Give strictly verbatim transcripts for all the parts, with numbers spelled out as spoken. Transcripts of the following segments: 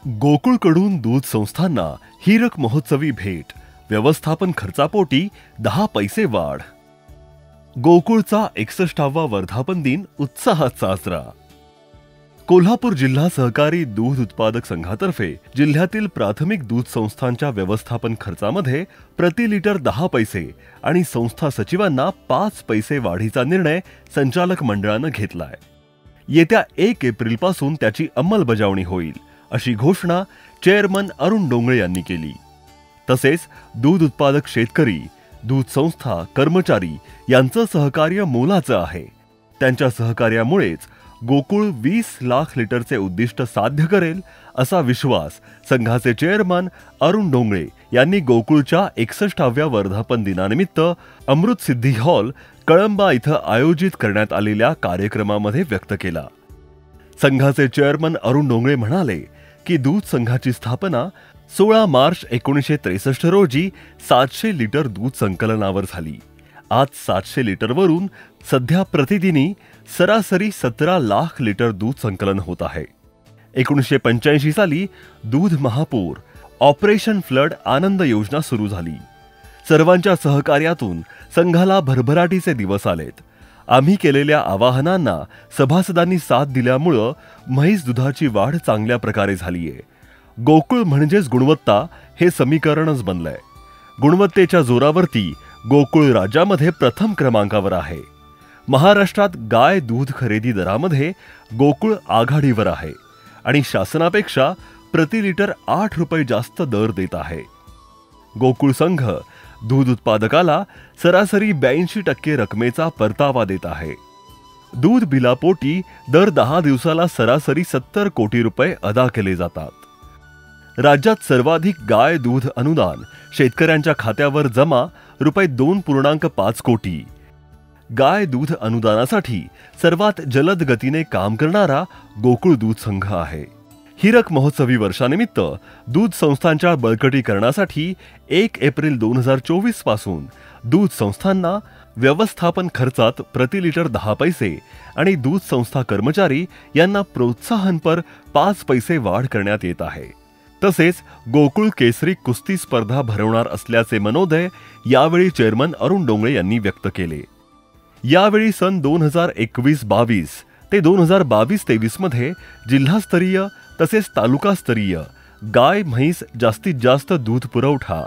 गोकुळकडून दूध संस्थांना हीरक महोत्सवी भेट, व्यवस्थापन खर्चापोटी दहा पैसे वाढ. गोकुळचा एकसष्टावा वर्धापन दिन उत्साहात साजरा. कोल्हापूर जिल्हा सहकारी दूध उत्पादक संघातर्फे जिल्ह्यातील प्राथमिक दूध संस्थांच्या व्यवस्थापन खर्चामध्ये प्रति लिटर दहा पैसे आणि संस्था सचिवांना पाच पैसे वाढीचा निर्णय संचालक मंडळानं घेतलाय. येत्या एक एप्रिल पासून त्याची अंमलबजावणी होईल, अशी घोषणा चेअरमन अरुण डोंगळे यांनी केली. तसेच दूध उत्पादक शेतकरी, दूध संस्था, कर्मचारी यांचं सहकार्य मोलाचं आहे. त्यांच्या सहकार्यामुळेच गोकुळ वीस लाख लिटरचे उद्दिष्ट साध्य करेल, असा विश्वास संघाचे चेअरमन अरुण डोंगळे यांनी गोकुळच्या एकसष्टाव्या वर्धापन दिनानिमित्त अमृत सिद्धी हॉल, कळंबा इथं आयोजित करण्यात आलेल्या कार्यक्रमामध्ये व्यक्त केला. संघाचे चेअरमन अरुण डोंगळे म्हणाले की दूध संघाची स्थापना सोळा मार्च एकोणीसशे त्रेसष्ट रोजी सातशे लिटर दूध संकलनावर झाली. आज सातशे लिटरवरून सध्या प्रतिदिनी सरासरी सतरा लाख लिटर दूध संकलन होत आहे. एकोणीसशे पंच्याऐंशी साली दूध महापूर, ऑपरेशन फ्लड आनंद योजना सुरू झाली. सर्वांच्या सहकार्यातून संघाला भरभराटीचे दिवस आलेत. आम्ही केलेल्या आवाहनांना सभासदांनी साथ दिल्यामुळं म्हैस दुधाची वाढ चांगल्या प्रकारे झालीये. गोकुळ म्हणजेच गुणवत्ता हे समीकरणच बनलंय. गुणवत्तेच्या जोरावरती गोकुळ राज्यामध्ये प्रथम क्रमांकावर आहे. महाराष्ट्रात गाय दूध खरेदी दरामध्ये गोकुळ आघाडीवर आहे आणि शासनापेक्षा प्रति लिटर आठ रुपये जास्त दर देत आहे. गोकुळ संघ दूध उत्पादकाला सरासरी ब्याऐंशी टक्के रकमेचा परतावा देत आहे. दूध बिलापोटी दर दहा दिवसाला सरासरी सत्तर कोटी रुपये अदा केले जातात. राज्यात सर्वाधिक गाय दूध अनुदान शेतकऱ्यांच्या खात्यावर जमा रुपये दोन पूर्णांक पाच कोटी. गाय दूध अनुदानासाठी सर्वात जलद गतीने काम करणारा गोकुळ दूध संघ आहे. हीरक महोत्सवी वर्षानिमित्त दूध संस्थांच्या बळकटीकरणासाठी एक एप्रिल दोन हजार चोवीस पासून दूध संस्थांना व्यवस्थापन खर्चात प्रति लिटर दहा पैसे आणि दूध संस्था कर्मचारी यांना प्रोत्साहनपर पाच पैसे वाढ करण्यात येत आहे. तसेच गोकुळ केसरी कुस्ती स्पर्धा भरवणार असल्याचे मनोदय यावेळी चेअरमन अरुण डोंगळे यांनी व्यक्त केले. यावेळी सन दोन हजार एकवीस बावीस ते दोन हजार बावीस तेवीस मध्ये जिल्हास्तरीय तसेच तालुकास्तरीय गाय म्हैस जास्तीत जास्त दूध पुरवठा,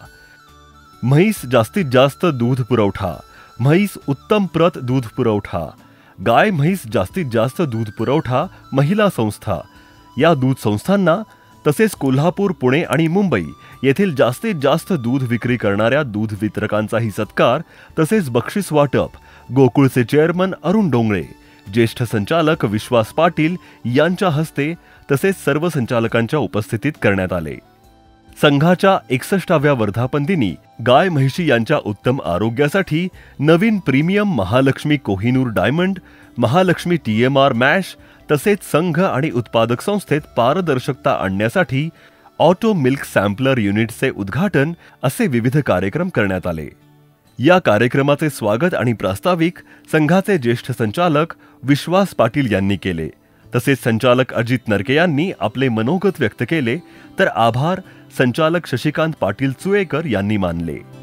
म्हैस जास्तीत जास्त दूध पुरवठा, म्हैस उत्तम प्रत दूध पुरवठा, गाय म्हैस जास्तीत जास्त दूध पुरवठा महिला संस्था या दूध संस्थांना तसेच कोल्हापूर, पुणे आणि मुंबई येथील जास्तीत जास्त दूध विक्री करणाऱ्या दूध वितरकांचाही सत्कार तसेच बक्षीस वाटप गोकुळचे चेअरमन अरुण डोंगळे, ज्येष्ठ संचालक विश्वास पाटील यांच्या हस्ते तसेच सर्व संचालकांच्या उपस्थितीत करण्यात आले. संघाच्या एकसष्टाव्या वर्धापन दिनी गाय म्हैशी यांच्या उत्तम आरोग्यासाठी नवीन premium Mahalaxmi Kohinoor diamond, Mahalaxmi T M R mash तसेच संघ आणि उत्पादक संस्थेत पारदर्शकता आणण्यासाठी ऑटो मिल्क सॅम्पलर युनिटचे उद्घाटन असे विविध कार्यक्रम करण्यात आले. या कार्यक्रमाचे स्वागत आणि प्रास्ताविक संघाचे ज्येष्ठ संचालक विश्वास पाटील यांनी केले. तसेच संचालक अजित नरके यांनी आपले मनोगत व्यक्त केले, तर आभार संचालक शशिकांत पाटील चुएकर यांनी मानले.